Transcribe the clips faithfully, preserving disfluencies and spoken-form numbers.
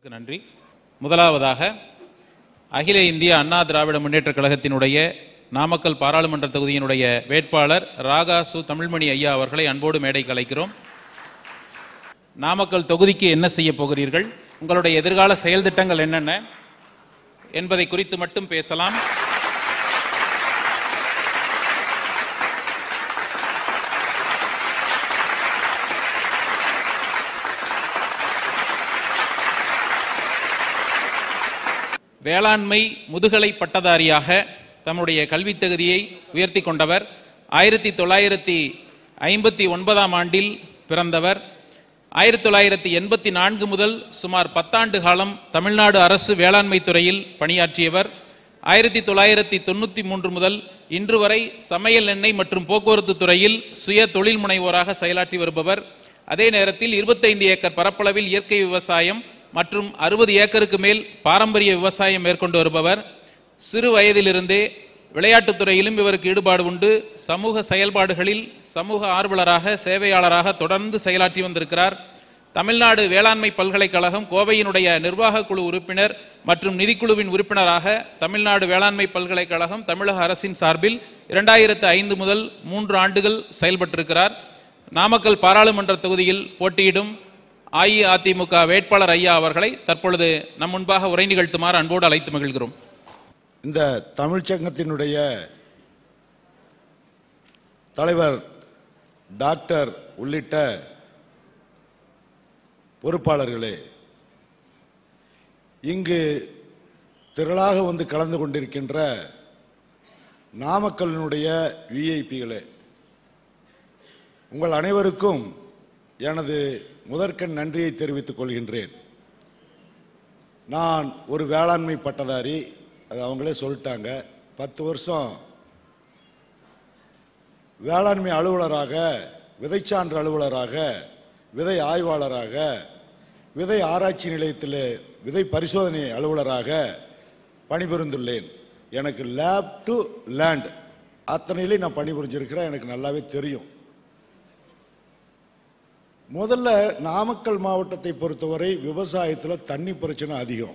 நன்றி. முதலாவதாக அகில இந்திய அண்ணா திராவிட முன்னேற்றக் கழகத்தினுடைய நாமக்கல் பாராளுமன்ற தொகுதியினுடைய வேட்பாளர் ராகா சு தமிழ்மணி ஐயா அவர்களை அன்போடு மேடைக்கு அழைக்கிறோம். நாமக்கல் தொகுதிக்கு என்ன செய்ய போகிறீர்கள், உங்களுடைய எதிர்கால செயல் திட்டங்கள் என்னென்ன என்பதை குறித்து மட்டும் பேசலாம். வேளாண்மை முதுகலை பட்டதாரியாக தம்முடைய கல்வி தகுதியை உயர்த்தி கொண்டவர். ஆயிரத்தி தொள்ளாயிரத்தி ஐம்பத்தி ஒன்பதாம் ஆண்டில் பிறந்தவர். ஆயிரத்தி தொள்ளாயிரத்தி எண்பத்தி நான்கு முதல் சுமார் பத்தாண்டு காலம் தமிழ்நாடு அரசு வேளாண்மை துறையில் பணியாற்றியவர். ஆயிரத்தி தொள்ளாயிரத்தி தொண்ணூற்றி மூன்று முதல் இன்று வரை சமையல் எண்ணெய் மற்றும் போக்குவரத்து துறையில் சுய தொழில் முனைவோராக செயலாற்றி வருபவர். அதே நேரத்தில் இருபத்தைந்து ஏக்கர் பரப்பளவில் இயற்கை விவசாயம் மற்றும் அறுபது ஏக்கருக்கு மேல் பாரம்பரிய விவசாயம் மேற்கொண்டு வருபவர். சிறு வயதிலிருந்தே விளையாட்டுத் துறையிலும் இவருக்கு ஈடுபாடு உண்டு. சமூக செயல்பாடுகளில் சமூக ஆர்வலராக சேவையாளராக தொடர்ந்து செயலாற்றி வந்திருக்கிறார். தமிழ்நாடு வேளாண்மை பல்கலைக்கழகம் கோவையினுடைய நிர்வாக குழு உறுப்பினர் மற்றும் நிதிக்குழுவின் உறுப்பினராக தமிழ்நாடு வேளாண்மை பல்கலைக்கழகம் தமிழக அரசின் சார்பில் இரண்டாயிரத்து ஐந்து முதல் மூன்று ஆண்டுகள் செயல்பட்டிருக்கிறார். நாமக்கல் பாராளுமன்ற தொகுதியில் போட்டியிடும் அஇஅதிமுக வேட்பாளர் ஐயா அவர்களை தற்பொழுது நம் முன்பாக உரை நிகழ்த்துமாறு அன்போடு அழைத்து மகிழ்கிறோம். இந்த தமிழ்ச்சங்கத்தினுடைய தலைவர் டாக்டர் உள்ளிட்ட பொறுப்பாளர்களே, இங்கு திரளாக வந்து கலந்து கொண்டிருக்கின்ற நாமக்கலினுடைய விஐபிகளே, உங்கள் அனைவருக்கும் எனது முதற்கண் நன்றியை தெரிவித்துக் கொள்கின்றேன். நான் ஒரு வேளாண்மை பட்டதாரி, அது அவங்களே சொல்லிட்டாங்க. பத்து வருஷம் வேளாண்மை அலுவலராக, விதைச்சான்று அலுவலராக, விதை ஆய்வாளராக, விதை ஆராய்ச்சி நிலையத்தில் விதை பரிசோதனை அலுவலராக பணிபுரிந்துள்ளேன். எனக்கு லேப் டு லேண்ட் அத்தனையிலே நான் பணிபுரிஞ்சிருக்கிறேன். எனக்கு நல்லாவே தெரியும். முதல்ல நாமக்கல் மாவட்டத்தை பொறுத்தவரை விவசாயத்தில் தண்ணி பிரச்சனை அதிகம்.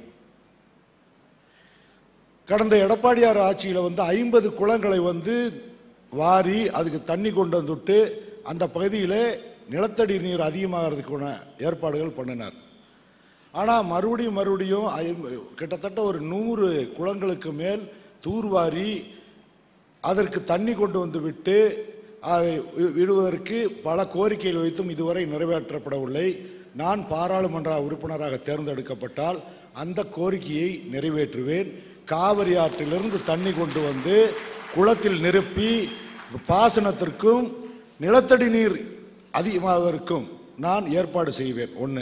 கடந்த எடப்பாடியார் ஆட்சியில் வந்து ஐம்பது குளங்களை வந்து வாரி அதுக்கு தண்ணி கொண்டு வந்துட்டு அந்த பகுதியில் நிலத்தடி நீர் அதிகமாகிறதுக்கான ஏற்பாடுகள் பண்ணினார். ஆனால் மறுபடியும் மறுபடியும் கிட்டத்தட்ட ஒரு நூறு குளங்களுக்கு மேல் தூர்வாரி அதற்கு தண்ணி கொண்டு வந்து விட்டு அதை விடுவதற்கு பல கோரிக்கைகள் வைத்தும் இதுவரை நிறைவேற்றப்படவில்லை. நான் பாராளுமன்ற உறுப்பினராக தேர்ந்தெடுக்கப்பட்டால் அந்த கோரிக்கையை நிறைவேற்றுவேன். காவிரி ஆற்றிலிருந்து தண்ணி கொண்டு வந்து குளத்தில் நிரப்பி பாசனத்திற்கும் நிலத்தடி நீர் அதிகமாவதற்கும் நான் ஏற்பாடு செய்வேன். ஒன்று,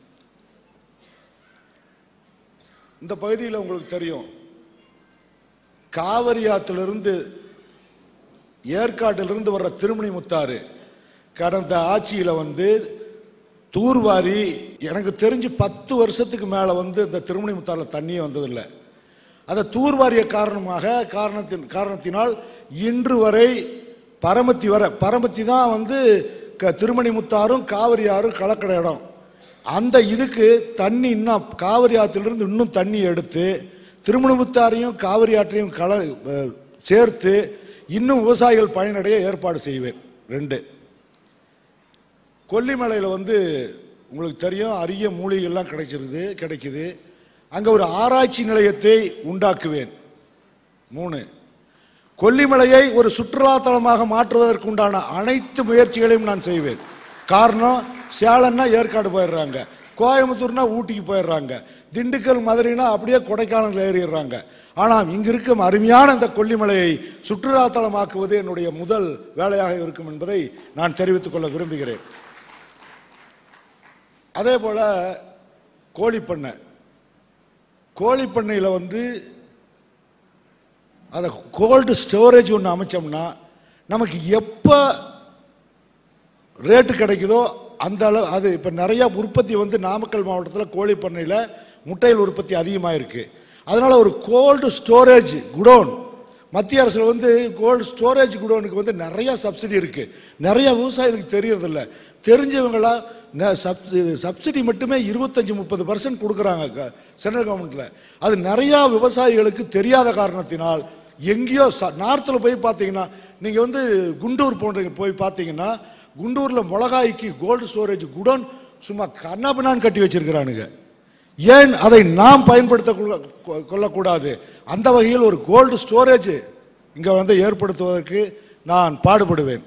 இந்த பகுதியில் உங்களுக்கு தெரியும், காவிரி ஆற்றிலிருந்து ஏற்காட்டிலிருந்து வர்ற திருமணி முத்தாறு கடந்த ஆட்சியில் வந்து தூர்வாரி, எனக்கு தெரிஞ்சு பத்து வருஷத்துக்கு மேலே வந்து இந்த திருமணி முத்தாறில் தண்ணியே வந்ததில்லை. அதை தூர்வாரிய காரணமாக காரணத்தின் காரணத்தினால் இன்று வரை பரமத்தி வர பரமத்தி தான் வந்து க திருமணி முத்தாரும் காவிரி ஆறும் கலக்கிற இடம். அந்த இதுக்கு தண்ணி இன்னும் காவிரி ஆற்றிலிருந்து இன்னும் தண்ணி எடுத்து திருமணி முத்தாரையும் காவிரி ஆற்றையும் கல சேர்த்து இன்னும் விவசாயிகள் பயனடைய ஏற்பாடு செய்வேன். ரெண்டு, கொல்லிமலையில் வந்து உங்களுக்கு தெரியும் அரிய மூலிகைகள்லாம் கிடைச்சிருது கிடைக்குது அங்கே ஒரு ஆராய்ச்சி நிலையத்தை உண்டாக்குவேன். மூணு, கொல்லிமலையை ஒரு சுற்றுலாத்தலமாக மாற்றுவதற்கு உண்டான அனைத்து முயற்சிகளையும் நான் செய்வேன். காரணம், சேலம்னா ஏற்காடு போயிடுறாங்க, கோயம்புத்தூர்னா ஊட்டிக்கு போயிடுறாங்க, திண்டுக்கல் மதுரைனா அப்படியே கொடைக்கானல் ஏறிடுறாங்க. ஆனால் இங்கு இருக்கும் அருமையான இந்த கொல்லிமலையை சுற்றுலாத்தலமாக்குவது என்னுடைய முதல் வேலையாக இருக்கும் என்பதை நான் தெரிவித்துக் கொள்ள விரும்புகிறேன். அதே போல கோழிப்பண்ணை கோழிப்பண்ணையில் வந்து அதை கோல்டு ஸ்டோரேஜ் ஒன்று அமைச்சோம்னா நமக்கு எப்போ ரேட்டு கிடைக்குதோ அந்த அளவு அது இப்போ நிறையா உற்பத்தி வந்து நாமக்கல் மாவட்டத்தில் கோழிப்பண்ணையில் முட்டைகள் உற்பத்தி அதிகமாக இருக்குது. அதனால் ஒரு கோல்டு ஸ்டோரேஜ் குடோன் மத்திய அரசில் வந்து கோல்டு ஸ்டோரேஜ் குடோனுக்கு வந்து நிறையா சப்சிடி இருக்குது. நிறைய விவசாயிகளுக்கு தெரியறதில்ல. தெரிஞ்சவங்களா சப்சிடி மட்டுமே இருபத்தஞ்சி முப்பது பர்சன்ட் கொடுக்குறாங்க சென்ட்ரல் கவர்மெண்ட்ல. அது நிறையா விவசாயிகளுக்கு தெரியாத காரணத்தினால் எங்கேயோ நார்த்தில் போய் பார்த்தீங்கன்னா, நீங்கள் வந்து குண்டூர் போன்ற போய் பார்த்தீங்கன்னா, குண்டூரில் மிளகாய்க்கு கோல்டு ஸ்டோரேஜ் குடோன் சும்மா கண்ணாபின்னான்னு கட்டி வச்சிருக்கிறானுங்க. ஏன் அதை நாம் பயன்படுத்த கொள்ளக்கூடாது? அந்த வகையில் ஒரு கோல்டு ஸ்டோரேஜ் இங்கே வந்து ஏற்படுத்துவதற்கு நான் பாடுபடுவேன்.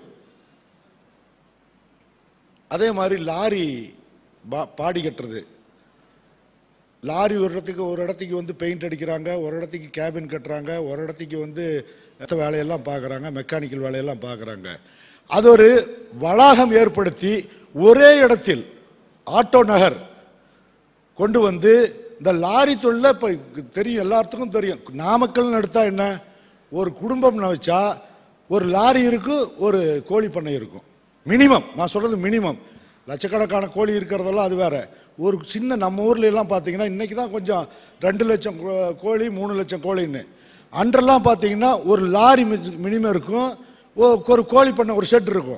அதே மாதிரி லாரி பாடி கட்டுறது, லாரி ஒரு இடத்துக்கு ஒரு இடத்துக்கு வந்து பெயிண்ட் அடிக்கிறாங்க, ஒரு இடத்துக்கு கேபின் கட்டுறாங்க, ஒரு இடத்துக்கு வந்து வேலையெல்லாம் பார்க்குறாங்க, மெக்கானிக்கல் வேலையெல்லாம் பார்க்குறாங்க. அது ஒரு வளாகம் ஏற்படுத்தி ஒரே இடத்தில் ஆட்டோ நகர் கொண்டு வந்து இந்த லாரி தொழில இப்போ தெரியும், எல்லாத்துக்கும் தெரியும். நாமக்கல்னு எடுத்தா என்ன, ஒரு குடும்பம்னு வச்சா ஒரு லாரி இருக்கும், ஒரு கோழி பண்ணை இருக்கும். மினிமம் நான் சொல்றது மினிமம். லட்சக்கணக்கான கோழி இருக்கிறதெல்லாம் அது வேற. ஒரு சின்ன நம்ம ஊர்ல எல்லாம் பார்த்தீங்கன்னா இன்னைக்கு தான் கொஞ்சம் ரெண்டு லட்சம் கோழி மூணு லட்சம் கோழின்னு, அன்றெல்லாம் பார்த்தீங்கன்னா ஒரு லாரி மினிமம் இருக்கும், ஒரு கோழி பண்ணை ஒரு ஷெட் இருக்கும்.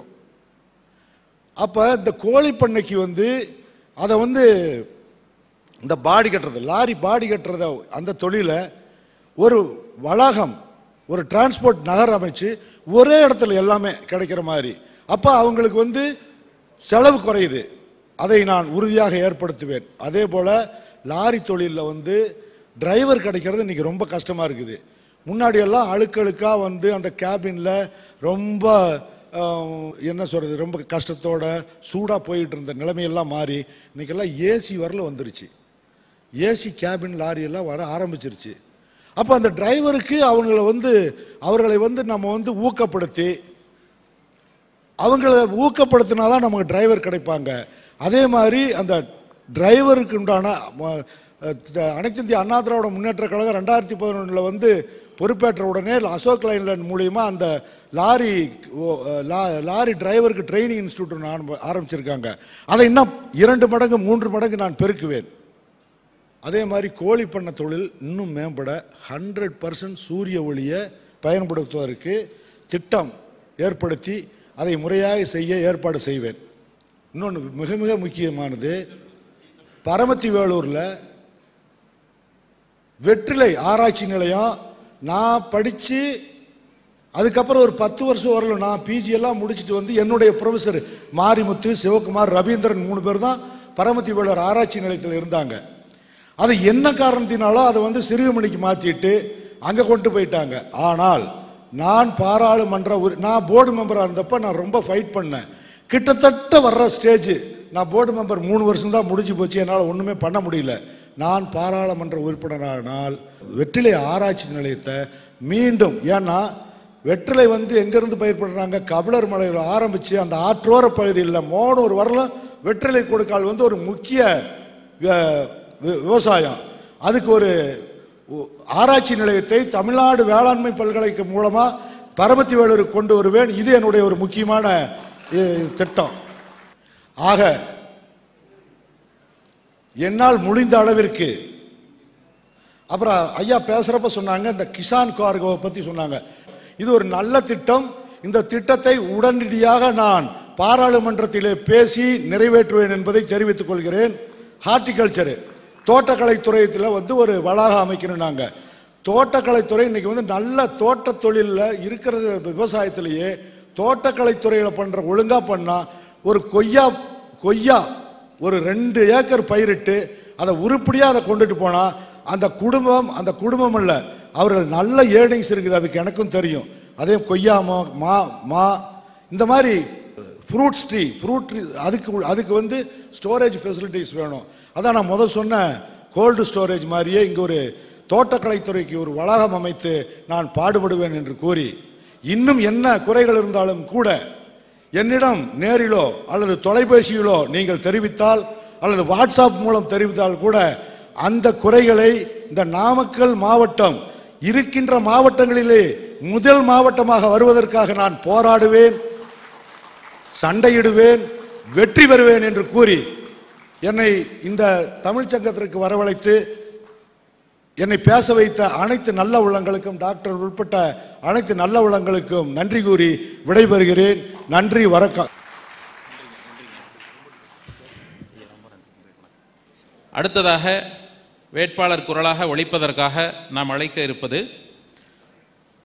அப்போ இந்த கோழி பண்ணைக்கு வந்து அதை வந்து இந்த பாடி கட்டுறது, லாரி பாடி கட்டுறத அந்த தொழிலை ஒரு வளாகம், ஒரு டிரான்ஸ்போர்ட் நகர் அமைச்சு ஒரே இடத்துல எல்லாமே கிடைக்கிற மாதிரி, அப்போ அவங்களுக்கு வந்து செலவு குறையுது. அதை நான் உறுதியாக ஏற்படுத்துவேன். அதே போல் லாரி தொழிலில் வந்து டிரைவர் கிடைக்கிறது இன்றைக்கி ரொம்ப கஷ்டமாக இருக்குது. முன்னாடியெல்லாம் அழுக்கழுக்காக வந்து அந்த கேபினில் ரொம்ப என்ன சொல்கிறது, ரொம்ப கஷ்டத்தோட சூடாக போயிட்டு இருந்த நிலைமையெல்லாம் மாறி இன்றைக்கெல்லாம் ஏசி வரல வந்துருச்சு. ஏசி கேபின் லாரியெல்லாம் வர ஆரம்பிச்சிருச்சு. அப்போ அந்த டிரைவருக்கு அவங்கள வந்து அவர்களை வந்து நம்ம வந்து ஊக்கப்படுத்தி அவங்கள ஊக்கப்படுத்தினா தான் நமக்கு டிரைவர் கிடைப்பாங்க. அதே மாதிரி அந்த டிரைவருக்கு உண்டான அனைத்து இந்திய அண்ணா திராவிட முன்னேற்ற கழகம் ரெண்டாயிரத்தி பதினொன்றில் வந்து பொறுப்பேற்ற உடனே அசோக் லைன்லேண்ட் மூலியமா அந்த லாரி லாரி டிரைவருக்கு ட்ரைனிங் இன்ஸ்டியூட் ஆரம்பிச்சிருக்காங்க. அதை இன்னும் இரண்டு மடங்கு மூன்று மடங்கு நான் பெருக்குவேன். அதே மாதிரி கோழி பண்ண தொழில் இன்னும் மேம்பட ஹண்ட்ரட் பர்சன்ட் சூரிய ஒளியை பயன்படுத்துவதற்கு திட்டம் ஏற்படுத்தி அதை முறையாக செய்ய ஏற்பாடு செய்வேன். இன்னொன்று மிக மிக முக்கியமானது, பரமத்தி வேலூரில் வெற்றிலை ஆராய்ச்சி நிலையம் நான் படித்து அதுக்கப்புறம் ஒரு பத்து வருஷம் வரல, நான் பிஜி எல்லாம் முடிச்சுட்டு வந்து என்னுடைய ப்ரொஃபஸர் மாரிமுத்து, சிவகுமார், ரவீந்திரன் மூணு பேர் தான் பரமத்தி வேலூர் ஆராய்ச்சி நிலையத்தில் இருந்தாங்க. அது என்ன காரணத்தினாலோ அதை வந்து சிறுகமணிக்கு மாற்றிட்டு அங்கே கொண்டு போயிட்டாங்க. ஆனால் நான் பாராளுமன்ற நான் போர்டு மெம்பராக இருந்தப்போ நான் ரொம்ப ஃபைட் பண்ணேன். கிட்டத்தட்ட வர்ற ஸ்டேஜ் நான் போர்டு மெம்பர் மூணு வருஷம் தான் முடிஞ்சு போச்சு, என்னால் ஒன்றுமே பண்ண முடியல. நான் பாராளுமன்ற உறுப்பினரானால் வெற்றிலை ஆராய்ச்சி நிலையத்தை மீண்டும், ஏன்னா வெற்றிலை வந்து எங்கேருந்து பயிர் பண்ணுறாங்க, கபிலர் மலையில் ஆரம்பித்து அந்த ஆற்றோர பகுதியில் மோனூர் வரலாம் வெற்றிலை கொடுக்கால் வந்து ஒரு முக்கிய விவசாயம். அதுக்கு ஒரு ஆராய்ச்சி நிலையத்தை தமிழ்நாடு வேளாண்மை பல்கலைக்கழகம் மூலமாக பரமத்தி வேலூருக்கு கொண்டு வருவேன். இது என்னுடைய ஒரு முக்கியமான திட்டம். ஆக என்னால் முடிந்த அளவிற்கு, அப்புறம் ஐயா பேசுறப்ப சொன்னாங்க இந்த கிசான் கார்கோவை பற்றி சொன்னாங்க. இது ஒரு நல்ல திட்டம். இந்த திட்டத்தை உடனடியாக நான் பாராளுமன்றத்திலே பேசி நிறைவேற்றுவேன் என்பதை தெரிவித்துக் கொள்கிறேன். ஹார்டிகல்ச்சரு தோட்டக்கலைத்துறையில் வந்து ஒரு வளாகம் அமைக்கணும். நாங்கள் தோட்டக்கலைத்துறை இன்னைக்கு வந்து நல்ல தோட்ட தொழிலில் இருக்கிறது. விவசாயத்திலேயே தோட்டக்கலைத்துறையில் பண்ணுற ஒழுங்காக பண்ணால் ஒரு கொய்யா கொய்யா ஒரு ரெண்டு ஏக்கர் பயிரிட்டு அதை உருப்படியாக அதை கொண்டுட்டு போனால் அந்த குடும்பம் அந்த குடும்பம் இல்லை, அவர்கள் நல்ல ஏர்னிங்ஸ் இருக்குது. அதுக்கு எனக்கும் தெரியும். அதே கொய்யா மா மா இந்த மாதிரி ஃப்ரூட்ஸ் ட்ரீ ஃப்ரூட் ட்ரீ அதுக்கு அதுக்கு வந்து ஸ்டோரேஜ் ஃபெசிலிட்டிஸ் வேணும். அதான் நான் முதல் சொன்ன கோல்டு ஸ்டோரேஜ் மாதிரியே இங்கே ஒரு தோட்டக்கலைத்துறைக்கு ஒரு வளாகம் அமைத்து நான் பாடுபடுவேன் என்று கூறி, இன்னும் என்ன குறைகள் இருந்தாலும் கூட என்னிடம் நேரிலோ அல்லது தொலைபேசியிலோ நீங்கள் தெரிவித்தால் அல்லது வாட்ஸ்அப் மூலம் தெரிவித்தால் கூட அந்த குறைகளை இந்த நாமக்கல் மாவட்டம் இருக்கின்ற மாவட்டங்களிலே முதல் மாவட்டமாக வருவதற்காக நான் போராடுவேன், சண்டையிடுவேன், வெற்றி பெறுவேன் என்று கூறி என்னை இந்த தமிழ்ச்சங்கத்திற்கு வரவழைத்து என்னை பேச வைத்த அனைத்து நல்ல உள்ளங்களுக்கும், டாக்டர் உட்பட்ட அனைத்து நல்ல உள்ளங்களுக்கும் நன்றி கூறி விடைபெறுகிறேன். நன்றி, வணக்கம். அடுத்ததாக வேட்பாளர் குரலாக ஒலிப்பதற்காக நாம் அழைக்க இருப்பது